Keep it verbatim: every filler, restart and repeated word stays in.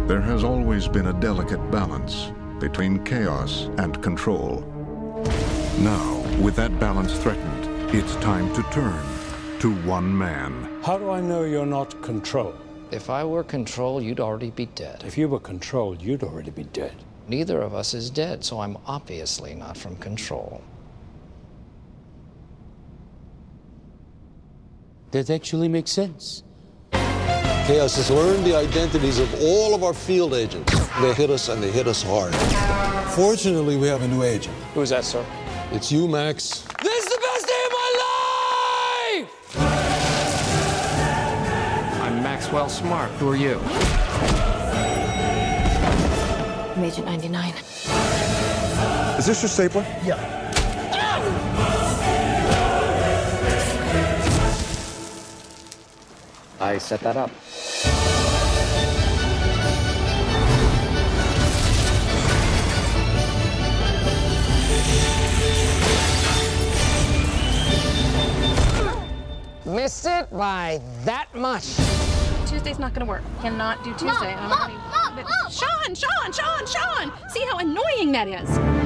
There has always been a delicate balance between chaos and control. Now, with that balance threatened, it's time to turn to one man. How do I know you're not control? If I were control, you'd already be dead. If you were controlled, you'd already be dead. Neither of us is dead, so I'm obviously not from control. That actually makes sense. KAOS has learned the identities of all of our field agents. They hit us, and they hit us hard. Fortunately, we have a new agent. Who's that, sir? It's you, Max. This is the best day of my life! I'm Maxwell Smart. Who are you? I'm Agent ninety-nine. Is this your stapler? Yeah. I set that up. Missed it by that much. Tuesday's not gonna work. Cannot do Tuesday. Mom, Mom, Mom, Mom, Sean, Sean, Sean, Sean! See how annoying that is.